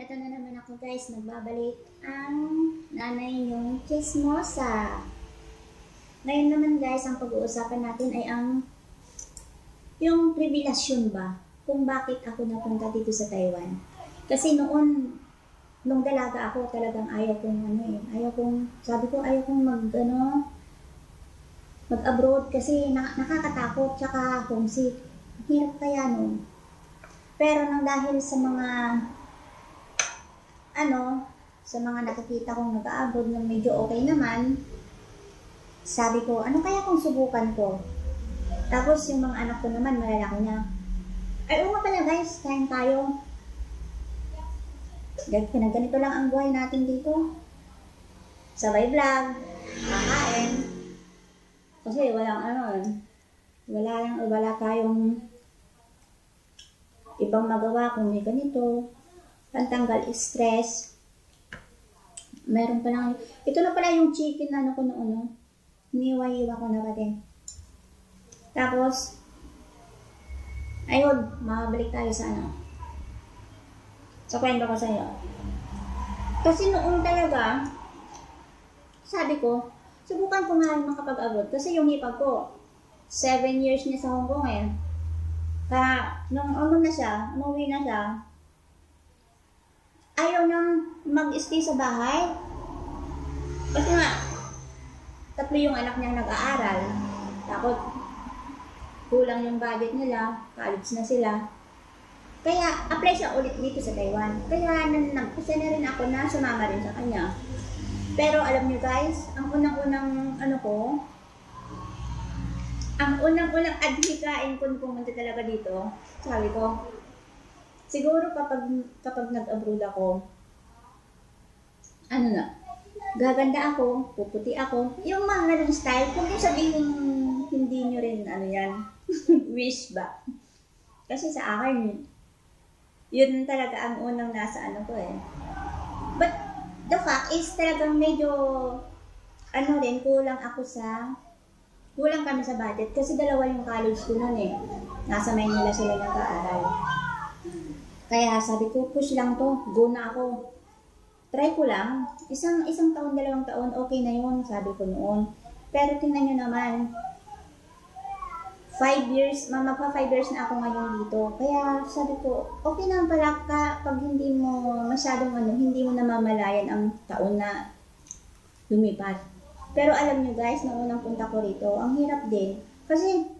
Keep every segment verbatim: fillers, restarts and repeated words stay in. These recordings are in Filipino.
eto na naman ako guys, nagbabalik ang nanay yung chismosa. Ngayon naman guys, ang pag-uusapan natin ay ang yung revelasyon ba kung bakit ako napunta dito sa Taiwan. Kasi noon, nung dalaga ako, talagang ayaw kong ano eh, ayaw kong, sabi ko ayaw kong mag ano, mag-abroad kasi na, nakakatakot, tsaka homesick. Hirap kaya nun. Pero nang dahil sa mga ano, sa mga nakikita kong nag-abroad na medyo okay naman, sabi ko, ano kaya kung subukan ko? Tapos yung mga anak ko naman, malalaki na. Ay, oo nga pala guys, kain tayo. Ganito lang ang buhay natin dito. Sabay vlog, kakain. Kasi walang ano, wala lang, wala tayong ibang magawa kundi ganito. Pantanggal stress. Meron pa lang, ito na pala yung chicken na ano ko noon, no? Niwa-iwa ko na ba din. Tapos, ayun, mabalik tayo sa ano. Sa kwento ko sa'yo. Kasi noon talaga, sabi ko, subukan ko nga makapag-abroad. Kasi yung hipag ko, seven years niya sa Hong Kong eh. Kaya, nung ano na siya, umuwi na siya, ayaw nang mag-stay sa bahay. Kasi nga, tatlo yung anak niyang nag-aaral. Tapos, kulang yung budget nila, college na sila. Kaya, apply siya ulit dito sa Taiwan. Kaya, nagpasya na rin ako na sumama rin sa kanya. Pero, alam niyo guys, ang unang-unang, ano ko, ang unang-unang adhikain ko nung pumunta talaga dito, sabi ko, siguro kapag, kapag nag-abroad ako, ano na, gaganda ako, puputi ako, yung mga ganun style, kung yung sabihin hindi nyo rin, ano yan, wish ba? Kasi sa akin, yun talaga ang unang nasa ano ko eh. But, the fact is, talagang medyo, ano rin, kulang ako sa, kulang kami sa budget. Kasi dalawa yung college ko nun eh. Nasa Maynila sila nag-aaral. Kaya sabi ko, push lang to, go na ako. Try ko lang, isang isang taon, dalawang taon, okay na yun, sabi ko noon. Pero tingnan nyo naman, five years, magpa five years na ako ngayon dito. Kaya sabi ko, okay na pala ka pag hindi mo masyadong ano, hindi mo namamalayan ang taon na lumipat. Pero alam nyo guys, nung unang punta ko rito, ang hirap din. Kasi,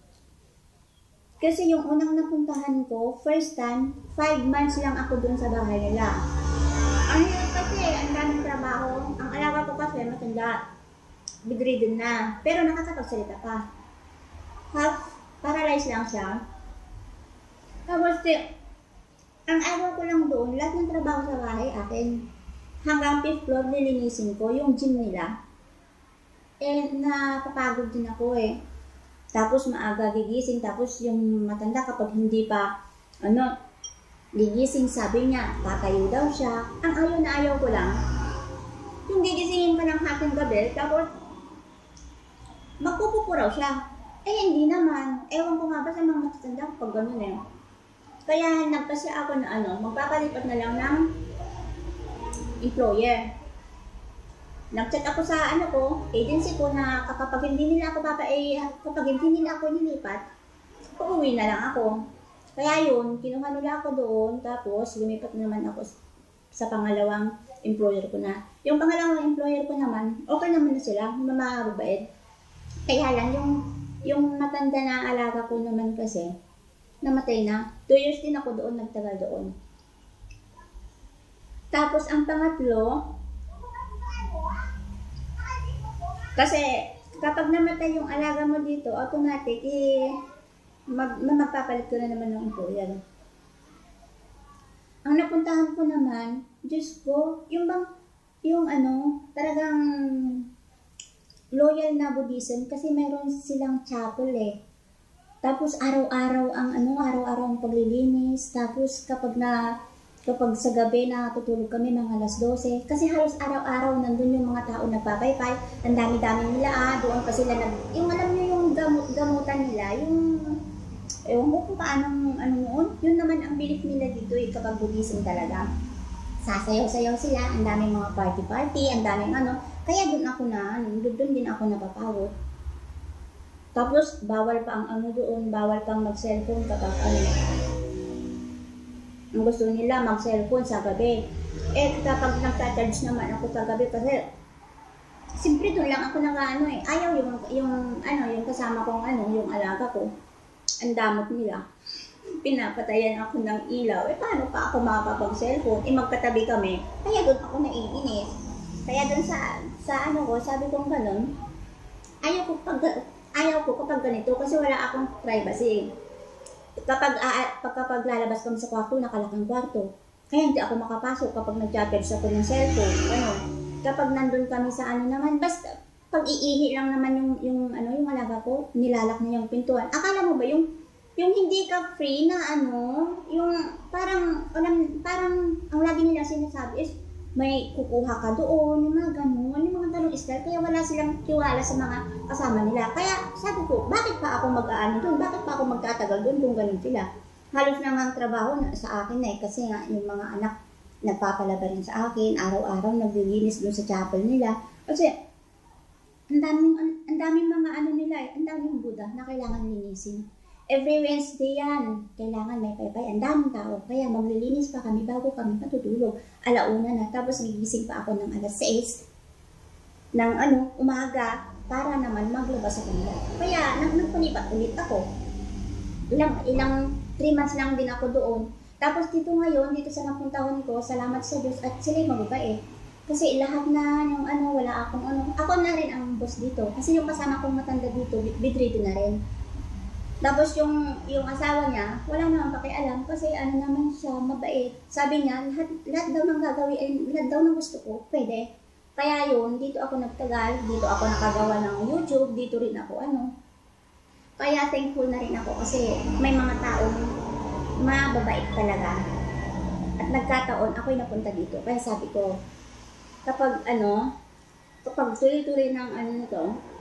kasi yung unang napuntahan ko, first time, five months lang ako dun sa bahay nila. Ang hirap kasi, ang daming trabaho. Ang alaga ko kasi, matanda, bedridden na. Pero nakakapagsalita pa. Half paralyzed lang siya. Tapos, ang araw ko lang doon, lahat ng trabaho sa bahay akin. Hanggang fifth floor, nilinisin ko yung gym nila. Eh, napapagod din ako eh. Tapos, maaga gigising. Tapos, yung matanda kapag hindi pa, ano, gigising, sabi niya, tatayo daw siya. Ang ayaw na ayaw ko lang, yung gigisingin pa ng hating gabi, tapos, magpupupo raw siya. Eh, hindi naman. Ewan ko nga ba sa mga matanda kapag gano'n eh. Kaya, nagpasya ako na ano, magpapalipat na lang ng employer. Nag-chat ako sa ano ko, agency ko na kapag hindi nila ako papa, eh, kapag hindi nila ako nilipat, uuwi na lang ako. Kaya yun, kinuha nila ako doon, tapos lumipat naman ako sa pangalawang employer ko na. Yung pangalawang employer ko naman, okay naman na sila, mamababait. Kaya lang, yung, yung matanda na alaga ko naman kasi, namatay na. Two years din ako doon, nagtagal doon. Tapos ang pangatlo, kasi kapag namatay yung alaga mo dito, automatic, eh, mag, magpapalit ko na naman ng employer. Ang napuntahan ko naman, Diyos ko, yung bang, yung ano, talagang loyal na Buddhism, kasi meron silang chapel eh. Tapos araw-araw ang ano, araw-araw ang paglilinis, tapos kapag na, kapag sa gabi natutulog kami mga alas dose, kasi halos araw-araw nandun yung mga tao nagpapaypay, ang dami-dami nila ah, doon pa sila nag, yung alam nyo yung gamot, gamutan nila, yung, ewan ko kung paano, ano noon, yun naman ang belief nila dito eh, kapag Buddhism talaga. sasayaw-sayaw sila, ang daming mga party-party, ang daming ano. Kaya doon ako na, doon din ako napapawot. Tapos, bawal pa ang ano doon, bawal pang mag-cellphone kapag ano. Ang gusto nila, mag-cellphone sa gabi. Eh, kapag nagta-charge naman ako sa gabi kasi, siyempre doon lang ako naka ano eh. Ayaw yung, yung, ano, yung kasama kong ano, yung alaga ko. Ang damot nila. Pinapatayan ako ng ilaw. Eh, paano pa ako makakapag-cellphone? Eh, magkatabi kami. Kaya doon ako naiinis. Kaya doon sa, sa ano ko, sabi kong ganun, ayaw ko pag, ayaw ko kapag ganito kasi wala akong privacy. Kapag, uh, kapag lalabas kami sa kwarto, nakalakang kwarto. Kaya hindi ako makapasok kapag nag-charge ako ng cellphone. Ano, kapag nandun kami sa ano naman, basta pag iihi lang naman yung, yung, ano, yung alaga ko, nilalak na yung pintuan. Akala mo ba yung Yung hindi ka free na ano, yung parang, alam, parang ang lagi nila sinasabi is may kukuha ka doon, yung mga ganun, yung mga ganun style, kaya wala silang tiwala sa mga kasama nila. Kaya sabi ko, bakit pa ako mag-aano doon? Bakit pa ako magtatagal doon kung ganun sila? Halos na ang trabaho na, sa akin na eh, kasi nga yung mga anak nagpapalaba rin sa akin, araw-araw naglilinis doon sa chapel nila. Kasi ang daming, ang daming mga ano nila eh, ang daming Buddha na kailangan linisin. Every Wednesday yan, kailangan may paypay. Ang daming tao. Kaya maglilinis pa kami bago kami matutulog. Alauna na. Tapos gigising pa ako ng alas sais ng ano, umaga para naman maglabas sa kanila. Kaya nagpalipat ulit ako. Ilang, ilang three months lang din ako doon. Tapos dito ngayon, dito sa napuntahon ko, salamat sa Diyos at sila'y mababait. Kasi lahat na yung ano, wala akong ano. Ako na rin ang boss dito. Kasi yung kasama kong matanda dito, bedridden na rin. Tapos yung yung asawa niya, wala namang pakialam kasi ano naman siya, mabait. Sabi niya, lahat, lahat daw ng gagawin, eh, lahat daw ng gusto ko, pwede. Kaya yun, dito ako nagtagal, dito ako nakagawa ng YouTube, dito rin ako ano. Kaya thankful na rin ako kasi may mga taong mababait talaga. At nagkataon, ako'y napunta dito. Kaya sabi ko, kapag ano, kapag tuloy-tuloy ng ano nito,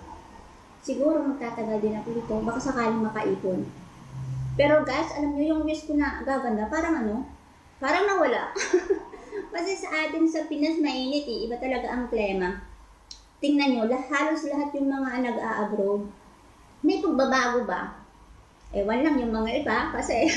siguro magtatagal din ako dito, baka sakaling makaipon. Pero guys, alam nyo yung wish ko na gaganda, parang ano, parang nawala. Kasi sa atin sa Pinas mainit eh, iba talaga ang klima. Tingnan nyo, halos lahat yung mga nag-a-abroad, may pagbabago ba? Ewan lang yung mga iba, kasi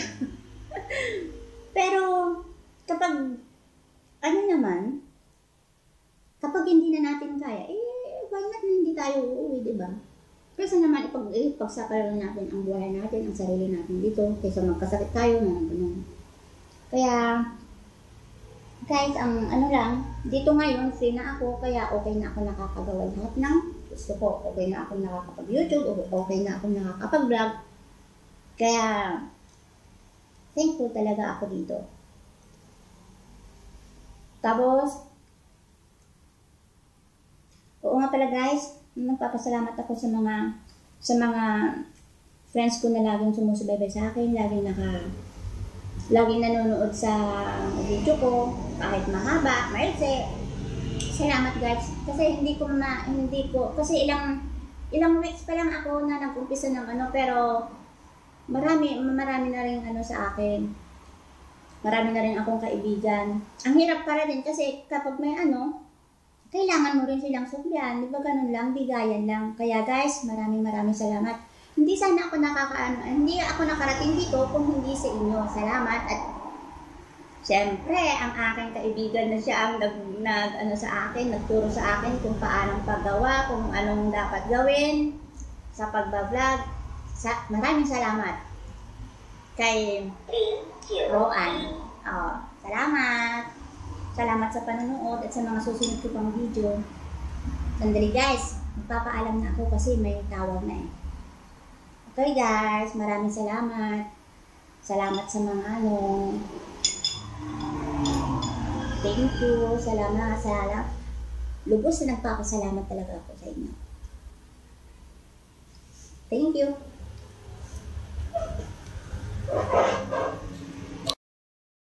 pero kapag, ano naman, kapag hindi na natin kaya, eh, why not hindi tayo uuwi, diba? Kasi naman ipag eh, pagsakalan natin ang buhay natin, ang sarili natin dito, kaysa magkasakit tayo na gano'n. Kaya, guys, ang ano lang, dito ngayon, free na ako, kaya okay na ako nakakagawa lahat ng gusto ko. Okay na ako nakakapag-YouTube, okay na ako nakakapag-vlog. Kaya, thankful talaga ako dito. Tapos, oo nga pala guys, nagpapasalamat ako sa mga sa mga friends ko na laging sumusubaybay sa akin, laging naka laging nanonood sa video ko, kahit mahaba, mailse. Salamat guys, kasi hindi ko ma, hindi ko kasi ilang ilang weeks pa lang ako na nag-umpisa ng ano, pero marami marami na rin ano sa akin. Marami na rin akong kaibigan. Ang hirap para din kasi kapag may ano, kailangan mo rin silang suklian, di ba ganun lang, bigayan lang. Kaya guys, maraming maraming salamat. Hindi sana ako nakakaano, hindi ako nakarating dito kung hindi sa inyo. Salamat at syempre, ang aking kaibigan na siya ang nag, nag ano sa akin, nagturo sa akin kung paanong paggawa, kung anong dapat gawin sa pagbablog. Sa, maraming salamat kay Roan. Oh, salamat. Salamat sa panonood at sa mga susunod ko pang video. Sandali guys, magpapaalam na ako kasi may tawag na eh. Okay guys, maraming salamat. Salamat sa mga ano. Thank you. Salamat, salamat. Lubos na nagpapasalamat talaga ako sa inyo. Thank you.